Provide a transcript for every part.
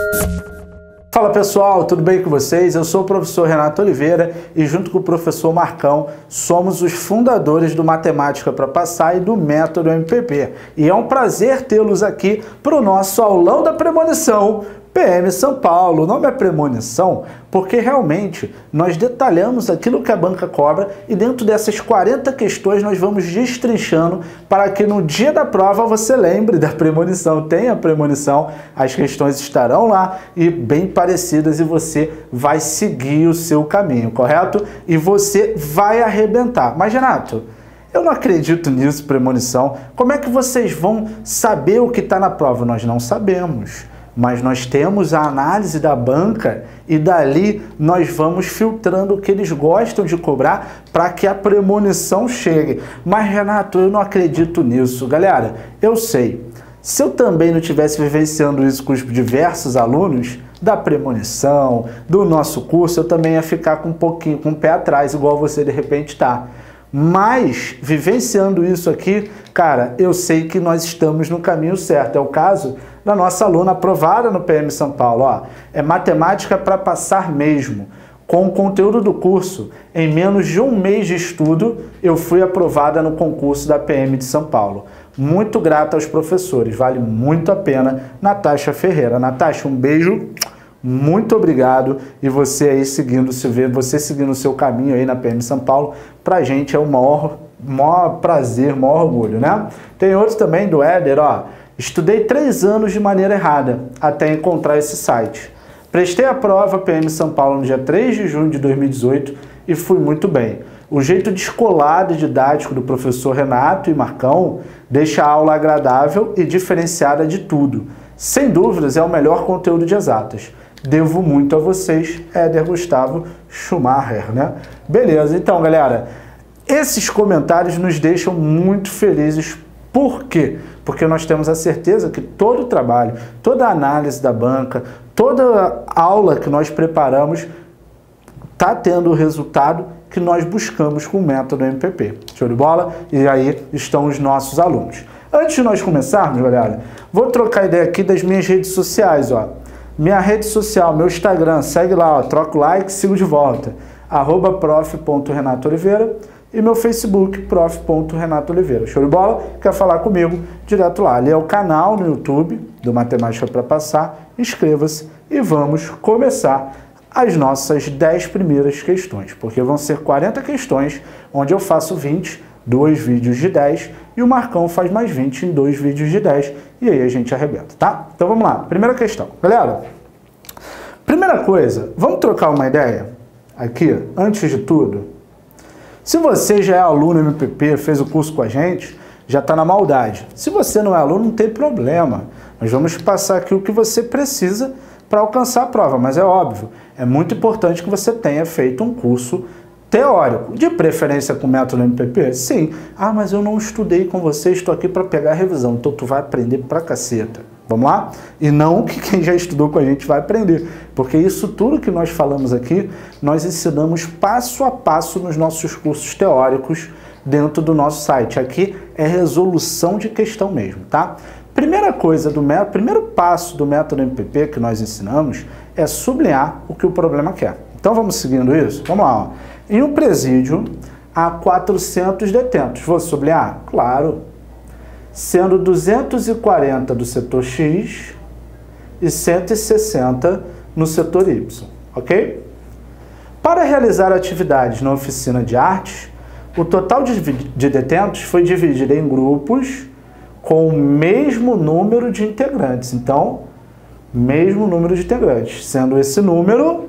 Fala pessoal, tudo bem com vocês? Eu sou o professor Renato Oliveira e junto com o professor Marcão somos os fundadores do Matemática para Passar e do Método MPP. E é um prazer tê-los aqui para o nosso aulão da premonição PM São Paulo. O nome é premonição porque realmente nós detalhamos aquilo que a banca cobra e dentro dessas 40 questões nós vamos destrinchando para que no dia da prova você lembre da premonição. Tem a premonição, as questões estarão lá e bem parecidas e você vai seguir o seu caminho, correto? E você vai arrebentar. Mas Renato, eu não acredito nisso, premonição. Como é que vocês vão saber o que está na prova? Nós não sabemos. Mas nós temos a análise da banca e dali nós vamos filtrando o que eles gostam de cobrar para que a premonição chegue. Mas Renato, eu não acredito nisso. Galera, eu sei, se eu também não estivesse vivenciando isso com os diversos alunos da premonição, do nosso curso, eu também ia ficar com um pouquinho, com o pé atrás, igual você de repente está. Mas, vivenciando isso aqui, cara, eu sei que nós estamos no caminho certo. É o caso da nossa aluna aprovada no PM São Paulo. Ó, é matemática para passar mesmo. Com o conteúdo do curso, em menos de um mês de estudo, eu fui aprovada no concurso da PM de São Paulo. Muito grata aos professores, vale muito a pena. Natasha Ferreira. Natasha, um beijo. Muito obrigado e você aí seguindo o seu caminho aí na PM São Paulo, pra gente é o maior prazer, maior orgulho, né? Tem outros também do Éder, ó. Estudei 3 anos de maneira errada até encontrar esse site. Prestei a prova PM São Paulo no dia 3 de junho de 2018 e fui muito bem. O jeito descolado e didático do professor Renato e Marcão deixa a aula agradável e diferenciada de tudo. Sem dúvidas é o melhor conteúdo de exatas. Devo muito a vocês, Éder Gustavo Schumacher, né? Beleza, então, galera, esses comentários nos deixam muito felizes. Por quê? Porque nós temos a certeza que todo o trabalho, toda a análise da banca, toda a aula que nós preparamos está tendo o resultado que nós buscamos com o método MPP. Show de bola? E aí estão os nossos alunos. Antes de nós começarmos, galera, vou trocar ideia aqui das minhas redes sociais, ó. Minha rede social, meu Instagram, segue lá, ó, troca o like, sigo de volta, @prof.renatooliveira e meu Facebook, prof.renatooliveira. Show de bola? Quer falar comigo? Direto lá. Ali é o canal no YouTube do Matemática para Passar. Inscreva-se e vamos começar as nossas 10 primeiras questões, porque vão ser 40 questões, onde eu faço 20, 2 vídeos de 10, e o Marcão faz mais 20 em 2 vídeos de 10, e aí a gente arrebenta, tá? Então vamos lá, primeira questão. Galera, primeira coisa, vamos trocar uma ideia aqui, antes de tudo. Se você já é aluno MPP, fez o curso com a gente, já está na maldade. Se você não é aluno, não tem problema. Nós vamos passar aqui o que você precisa para alcançar a prova, mas é óbvio, é muito importante que você tenha feito um curso teórico, de preferência com o método MPP? Sim. Ah, mas eu não estudei com você, estou aqui para pegar a revisão, então tu vai aprender pra caceta. Vamos lá? E não que quem já estudou com a gente vai aprender, porque isso tudo que nós falamos aqui, nós ensinamos passo a passo nos nossos cursos teóricos dentro do nosso site. Aqui é resolução de questão mesmo, tá? Primeira coisa primeiro passo do método MPP que nós ensinamos é sublinhar o que o problema quer. Então vamos seguindo isso? Vamos lá, ó. Em um presídio, há 400 detentos. Vou sublinhar? Claro. Sendo 240 do setor X e 160 no setor Y. Ok? Para realizar atividades na oficina de artes, o total de detentos foi dividido em grupos com o mesmo número de integrantes. Então, mesmo número de integrantes. Sendo esse número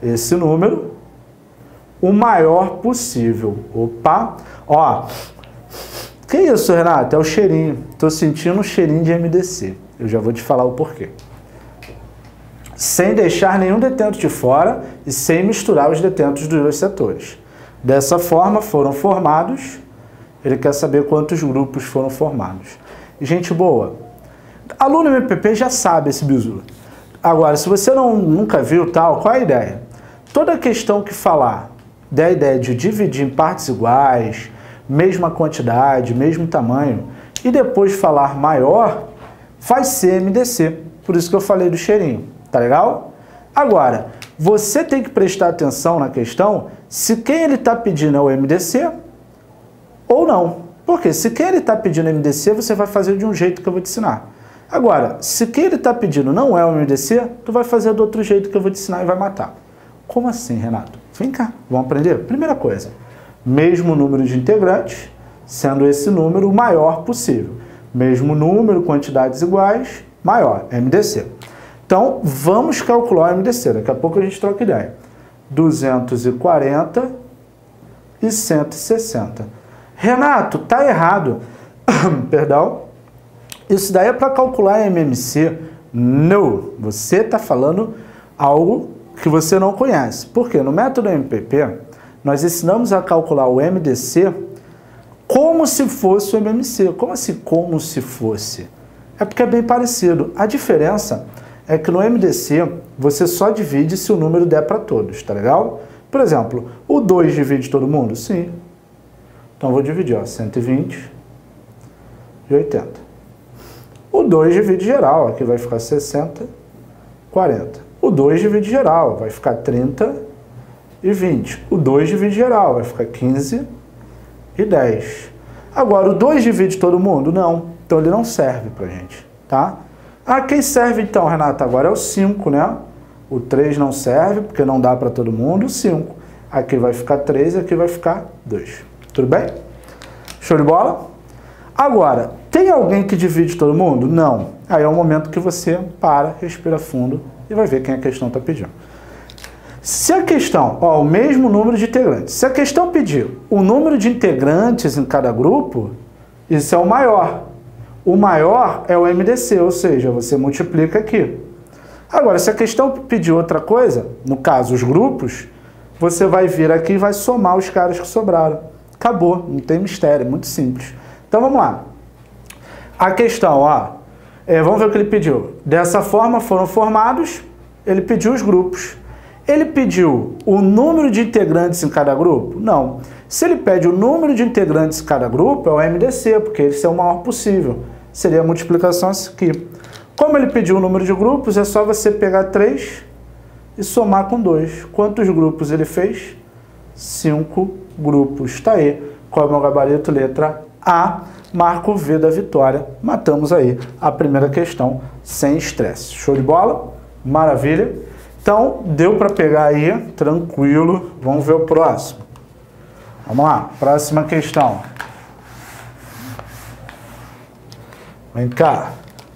o maior possível. Opa! Ó, que isso, Renato? É o cheirinho. Tô sentindo um cheirinho de MDC. Eu já vou te falar o porquê. Sem deixar nenhum detento de fora e sem misturar os detentos dos dois setores. Dessa forma, foram formados... Ele quer saber quantos grupos foram formados. Gente boa, aluno MPP já sabe esse bizu. Agora, se você nunca viu tal, qual é a ideia? Toda questão que falar da ideia de dividir em partes iguais, mesma quantidade, mesmo tamanho, e depois falar maior, vai ser MDC. Por isso que eu falei do cheirinho. Tá legal? Agora, você tem que prestar atenção na questão se quem ele está pedindo é o MDC ou não. Porque se quem ele está pedindo é MDC, você vai fazer de um jeito que eu vou te ensinar. Agora, se quem ele está pedindo não é o MDC, tu vai fazer do outro jeito que eu vou te ensinar e vai matar. Como assim, Renato? Vem cá, vamos aprender? Primeira coisa, mesmo número de integrantes, sendo esse número o maior possível. Mesmo número, quantidades iguais, maior, MDC. Então, vamos calcular o MDC. Daqui a pouco a gente troca ideia. 240 e 160. Renato, tá errado. Perdão. Isso daí é para calcular MMC. Não. Você está falando algo que você não conhece. Por quê? No método MPP, nós ensinamos a calcular o MDC como se fosse o MMC. Como assim como se fosse? É porque é bem parecido. A diferença é que no MDC você só divide se o número der para todos, tá legal? Por exemplo, o 2 divide todo mundo? Sim. Então eu vou dividir, ó, 120 e 80. O 2 divide geral, aqui vai ficar 60, 40. O 2 divide geral, vai ficar 30 e 20. O 2 divide geral, vai ficar 15 e 10. Agora, o 2 divide todo mundo? Não. Então ele não serve pra gente, tá? Ah, quem serve então, Renata? Agora é o 5, né? O 3 não serve, porque não dá para todo mundo. O 5. Aqui vai ficar 3 e aqui vai ficar 2. Tudo bem? Show de bola? Agora, tem alguém que divide todo mundo? Não. Aí é o momento que você para, respira fundo e vai ver quem a questão está pedindo. Se a questão, ó, o mesmo número de integrantes. Se a questão pedir o número de integrantes em cada grupo, isso é o maior. O maior é o MDC, ou seja, você multiplica aqui. Agora, se a questão pedir outra coisa, no caso os grupos, você vai vir aqui e vai somar os caras que sobraram. Acabou, não tem mistério, é muito simples. Então vamos lá. A questão, ó, vamos ver o que ele pediu. Dessa forma foram formados, ele pediu os grupos. Ele pediu o número de integrantes em cada grupo? Não. Se ele pede o número de integrantes em cada grupo, é o MDC, porque esse é o maior possível. Seria a multiplicação aqui. Como ele pediu o número de grupos, é só você pegar 3 e somar com 2. Quantos grupos ele fez? 5 grupos. Está aí. Qual é o meu gabarito? Letra A. Marco V da vitória. Matamos aí a primeira questão sem estresse. Show de bola? Maravilha. Então, deu para pegar aí, tranquilo. Vamos ver o próximo. Vamos lá, próxima questão. Vem cá.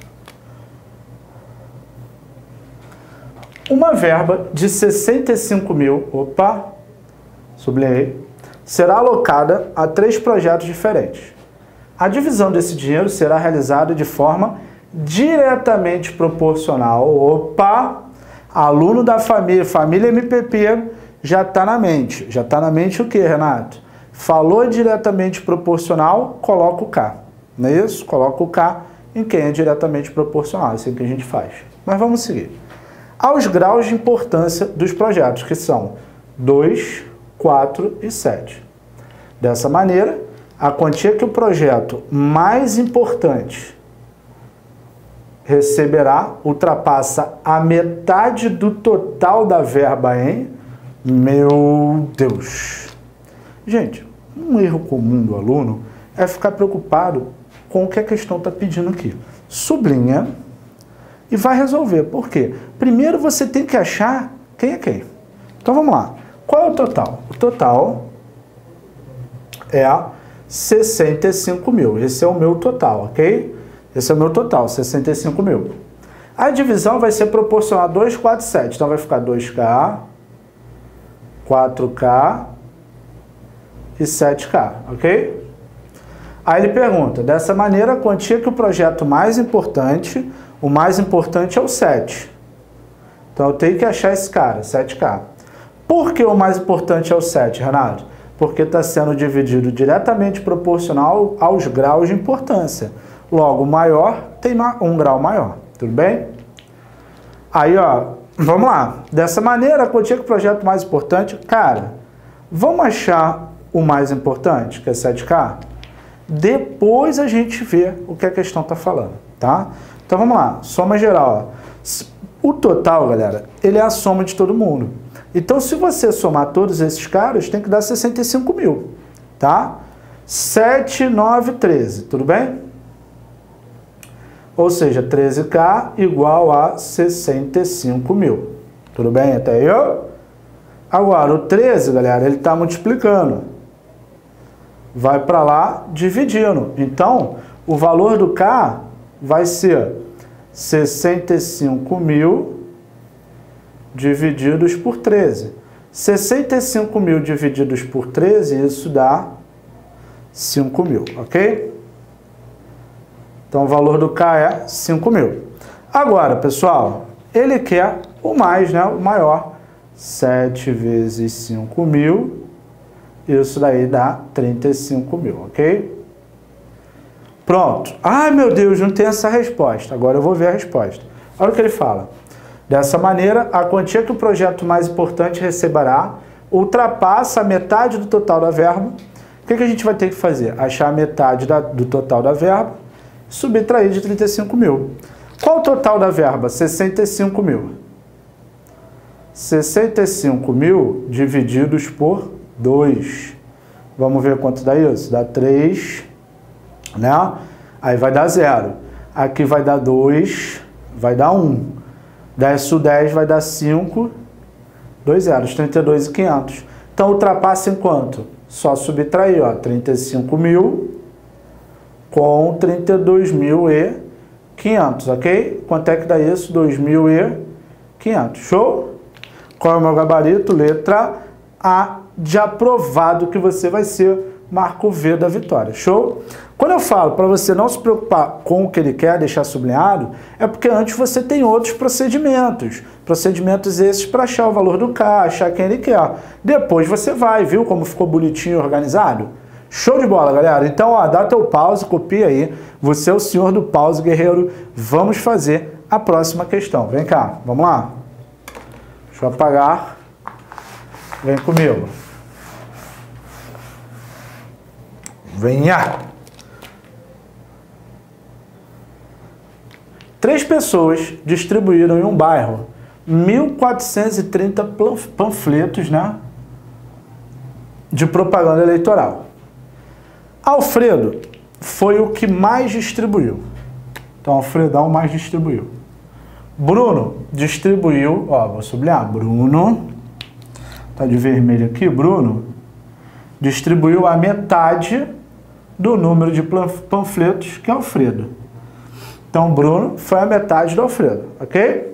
Uma verba de 65 mil, opa, sublinhei, será alocada a 3 projetos diferentes. A divisão desse dinheiro será realizada de forma diretamente proporcional. Opa! Aluno da família MPP já está na mente. Já está na mente o que, Renato? Falou diretamente proporcional, coloca o K. Não é isso? Coloca o K em quem é diretamente proporcional. É assim que a gente faz. Mas vamos seguir. Aos graus de importância dos projetos, que são 2, 4 e 7. Dessa maneira, a quantia que o projeto mais importante receberá ultrapassa a metade do total da verba em... Meu Deus! Gente, um erro comum do aluno é ficar preocupado com o que a questão está pedindo aqui. Sublinha e vai resolver. Por quê? Primeiro você tem que achar quem é quem. Então vamos lá. Qual é o total? O total é 65 mil. Esse é o meu total, ok? Esse é o meu total, 65 mil. A divisão vai ser proporcional a 2, 4, 7. Então vai ficar 2K, 4K e 7K, ok? Aí ele pergunta, dessa maneira, a quantia que o projeto mais importante, o mais importante é o 7. Então eu tenho que achar esse cara, 7K. Por que o mais importante é o 7, Renato? Porque está sendo dividido diretamente proporcional aos graus de importância. Logo, o maior tem um grau maior, tudo bem? Aí, ó, vamos lá. Dessa maneira, a quantia que o projeto mais importante... Cara, vamos achar o mais importante, que é 7K? Depois a gente vê o que a questão está falando, tá? Então, vamos lá. Soma geral, ó. O total, galera, ele é a soma de todo mundo. Então, se você somar todos esses caras, tem que dar 65 mil, tá? 7, 9, 13, tudo bem? Ou seja, 13K igual a 65 mil. Tudo bem até aí? Agora, o 13, galera, ele está multiplicando. Vai para lá dividindo. Então, o valor do K vai ser 65 mil divididos por 13. 65 mil divididos por 13, isso dá 5 mil, ok? Então, o valor do K é 5 mil. Agora, pessoal, ele quer o mais, né? O maior. 7 vezes 5 mil, isso daí dá 35 mil, ok? Pronto. Ai, meu Deus, não tem essa resposta. Agora eu vou ver a resposta. Olha o que ele fala. Dessa maneira, a quantia que o projeto mais importante receberá ultrapassa a metade do total da verba. O que a gente vai ter que fazer? Achar a metade do total da verba, subtrair de 35 mil. Qual o total da verba? 65 mil. 65 mil divididos por 2. Vamos ver quanto dá isso? Dá 3, né? Aí vai dar 0. Aqui vai dar 2, vai dar 1. 10 sobre 10 vai dar 5, 2 zeros, 32.500. Então, ultrapassa em quanto? Só subtrair, ó, 35 mil com 32.500, ok? Quanto é que dá isso? 2.500. Show? Qual é o meu gabarito? Letra A de aprovado, que você vai ser, marco V da vitória. Show? Quando eu falo para você não se preocupar com o que ele quer, deixar sublinhado, é porque antes você tem outros procedimentos. Procedimentos esses para achar o valor do K, achar quem ele quer. Depois você vai, viu como ficou bonitinho e organizado? Show de bola, galera. Então, ó, dá teu pause, copia aí. Você é o senhor do pause, guerreiro. Vamos fazer a próxima questão. Vem cá, vamos lá. Deixa eu apagar. Vem comigo. Venha! 3 pessoas distribuíram em um bairro 1.430 panfletos, né, de propaganda eleitoral. Alfredo foi o que mais distribuiu. Então, Alfredão mais distribuiu. Bruno distribuiu, ó, vou sublinhar, Bruno, tá de vermelho aqui, Bruno distribuiu a metade do número de panfletos que Alfredo. Então, Bruno foi a metade do Alfredo, ok?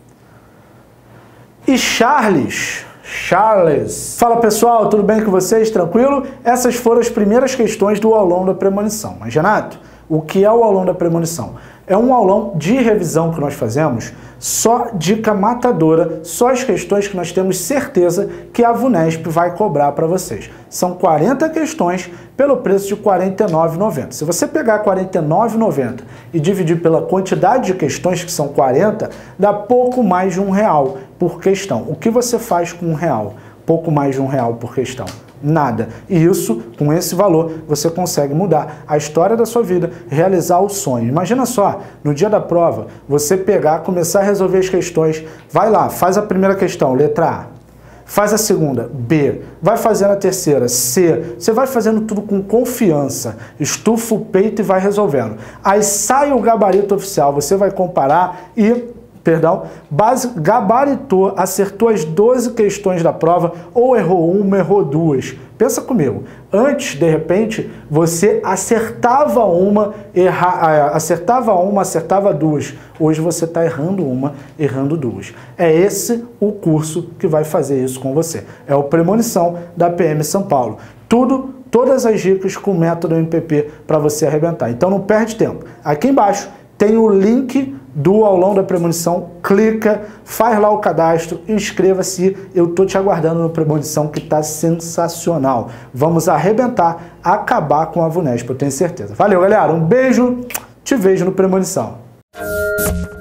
E Charles. Fala, pessoal, tudo bem com vocês? Tranquilo? Essas foram as primeiras questões do aulão da premonição. Mas, Renato, o que é o aulão da premonição? É um aulão de revisão que nós fazemos, só dica matadora, só as questões que nós temos certeza que a VUNESP vai cobrar para vocês. São 40 questões pelo preço de R$ 49,90. Se você pegar R$ 49,90 e dividir pela quantidade de questões, que são 40, dá pouco mais de R$1 por questão. O que você faz com R$1? Pouco mais de R$1 por questão. Nada. E isso, com esse valor, você consegue mudar a história da sua vida, realizar o sonho. Imagina só, no dia da prova, você pegar, começar a resolver as questões, vai lá, faz a primeira questão, letra A. Faz a segunda, B. Vai fazendo a terceira, C. Você vai fazendo tudo com confiança. Estufa o peito e vai resolvendo. Aí sai o gabarito oficial, você vai comparar e... gabaritou, acertou as 12 questões da prova, ou errou uma, errou duas. Pensa comigo, antes, de repente, você acertava uma, acertava duas. Hoje você está errando uma, errando duas. É esse o curso que vai fazer isso com você. É o Premonição da PM São Paulo. Todas as dicas com o método MPP para você arrebentar. Então não perde tempo. Aqui embaixo tem o link do aulão da premonição, clica, faz lá o cadastro, inscreva-se, eu tô te aguardando no Premonição, que tá sensacional. Vamos arrebentar, acabar com a VUNESP, eu tenho certeza. Valeu, galera, um beijo, te vejo no Premonição.